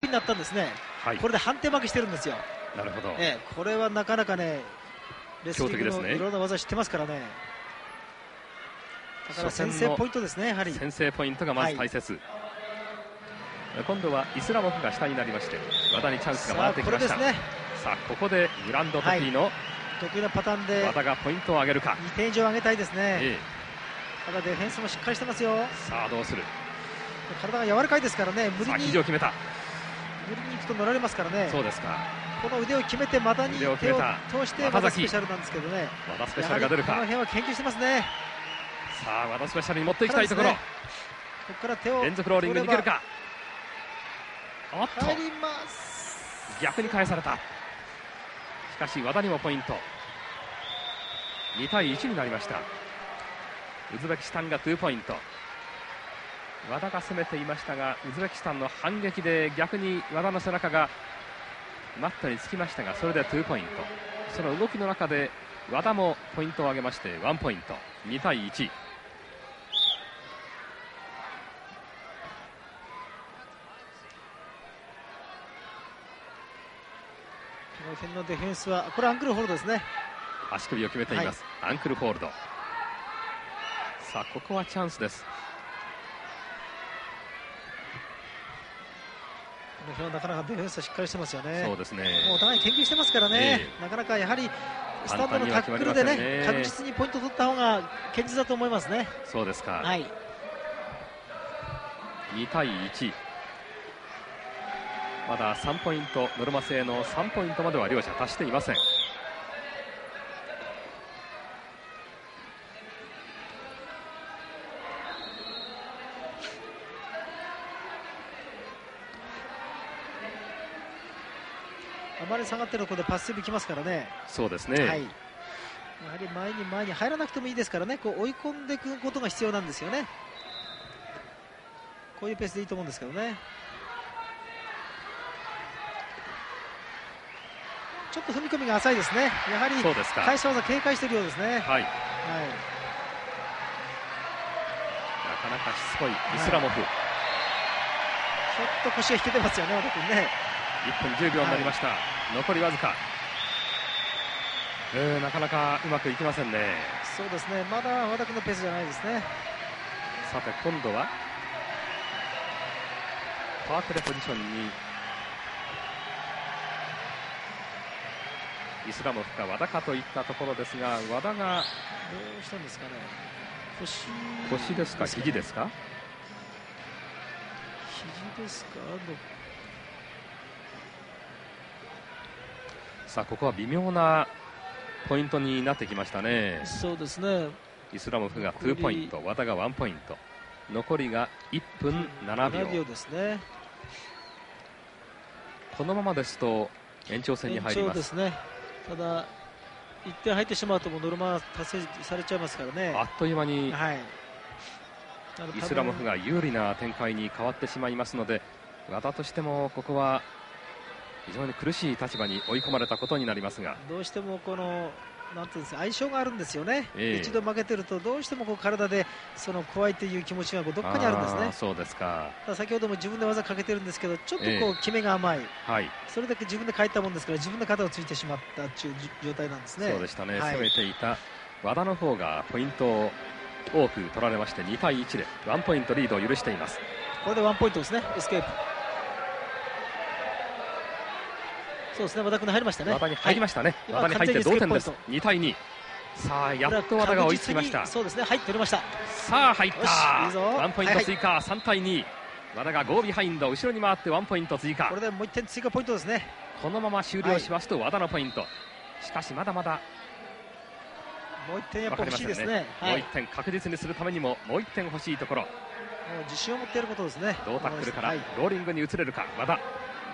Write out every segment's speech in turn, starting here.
になったんですね、 はい、 これで判定負けしてるんですよ。 なるほど、 これはなかなかね、レスリングの強敵ですね。 いろんな技知ってますからね。だから先制ポイントですね。やはり先制ポイントがまず大切、今度はイスラモフが下になりまして和田にチャンスが回ってきました。さあここでグランド得意の、 得意なパターンで和田がポイントを上げるか。 2点以上上げたいですね、ただディフェンスもしっかりしてますよ。 さあどうする。 体が柔らかいですからね、無理に肘を決めた。 無理にいくと乗られますからね。 そうですか。 この腕を決めて股に手を通して和田スペシャルなんですけどね、 和田スペシャルが出るか。 この辺は研究してますね。 さあ和田スペシャルに持っていきたいところ、 ここから手を連続ローリングに行けるか。おっと入ります。 逆に返された。しかし和田にもポイント。2対1になりました。ウズベキスタンが2ポイント。和田が攻めていましたがウズベキスタンの反撃で逆に和田の背中がマットにつきましたが、それで2ポイント。その動きの中で和田もポイントを上げまして1ポイント。2対1。 この辺のディフェンスはこれアンクルホールドですね。 足首を決めています、アンクルホールド。さあここはチャンスです。 この辺はなかなかディフェンスはしっかりしてますよね。 そうですね。 もうお互い研究してますからね、なかなかやはりスタートのタックルでね、確実にポイント取った方が堅実だと思いますね。 そうですか。 はい、 2対1。まだ3ポイント、ノルマ制の3ポイントまでは両者達していません。 あまり下がってるところでパスセーブきますからね。 そうですね、 はい、やはり前に入らなくてもいいですからね、こう追い込んでいくことが必要なんですよね。こういうペースでいいと思うんですけどね。ちょっと踏み込みが浅いですね。やはり返し技警戒しているようですね。はい、 なかなかしつこいイスラモフ、 ちょっと腰が引けてますよね、和田君ね。 1分10秒になりました、残りわずか。なかなかうまくいきませんね。 そうですね、まだ和田君のペースじゃないですね。 さて今度はパワープレポジションにイスラモフか和田かといったところですが、和田がどうしたんですかね。 腰ですか、肘ですか。 肘ですか。 さあここは微妙なポイントになってきましたね。 そうですね。 イスラモフが2ポイント、和田が1ポイント。残りが1分7秒ですね。 このままですと延長戦に入ります。 ですね。ただ1点入ってしまうともうノルマ達成されちゃいますからね。 あっという間に、 イスラモフが有利な展開に変わってしまいますので、和田としてもここは非常に苦しい立場に追い込まれたことになりますが、 どうしてもこのなんていうんですか、相性があるんですよね。一度負けてるとどうしてもこう体でその怖いという気持ちがどっかにあるんですね。 そうですか。 先ほども自分で技かけてるんですけど、ちょっとこう決めが甘い、それだけ自分で帰ったもんですから、自分で肩をついてしまったという状態なんですね。 そうでしたね、攻めていた和田の方がポイントを多く取られまして2対1で1ポイントリードを許しています。 これで1ポイントですね。エスケープ。そうですね、和田君に入りましたね。 和田に入りましたね。和田に入って同点です。2対2。さあやっと和田が追いつきました。 そうですね、入って取りました。 さあ入った。1ポイント追加、3対2。和田が5ビハインド、後ろに回って1ポイント追加。 これでもう1点追加ポイントですね。 このまま終了しますと和田のポイント。しかしまだまだもう1点やっぱ欲しいですね。 もう1点確実にするためにももう1点欲しいところ。 もう自信を持ってやることですね。 同タックルからローリングに移れるか和田。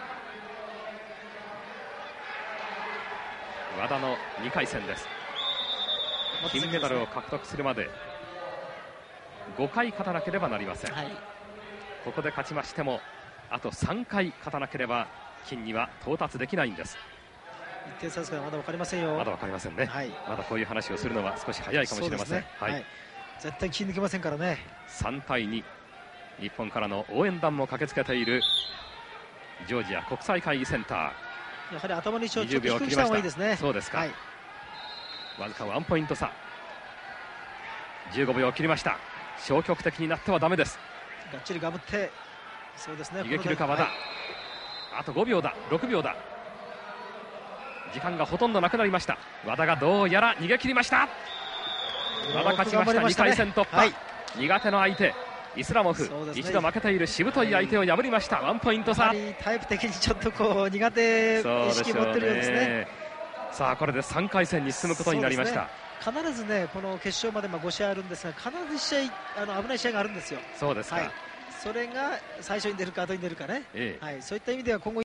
和田の2回戦です。金メダルを獲得するまで5回勝たなければなりません。ここで勝ちましてもあと3回勝たなければ金には到達できないんです。 1点差ですからまだ分かりませんよ。 まだ分かりませんね。まだこういう話をするのは少し早いかもしれません。 絶対気抜けませんからね。 3対2。日本からの応援団も駆けつけているジョージア国際会議センター。 やはり頭の位置をちょ 20 っと低く秒を切りましたした方がいいですね。 そうですか、 はい、 わずか1ポイント差。15秒を切りました。消極的になってはダメです。 がっちりがぶって、そうですね、 逃げ切るか和田、 はい、 あと5秒だ、6秒だ。時間がほとんどなくなりました。和田がどうやら逃げ切りました。和田勝ちました。2回戦突破、はい、苦手の相手イスラモフ、ね、一度負けているしぶとい相手を破りました。1ポイント差。 タイプ的にちょっとこう苦手意識を持ってるようですね。 さあこれで3回戦に進むことになりました。 必ずね、この決勝まで5試合あるんですが、必ず試合危ない試合があるんですよ。 そうですか、 はい、それが最初に出るか後に出るかね、はい、そういった意味では今後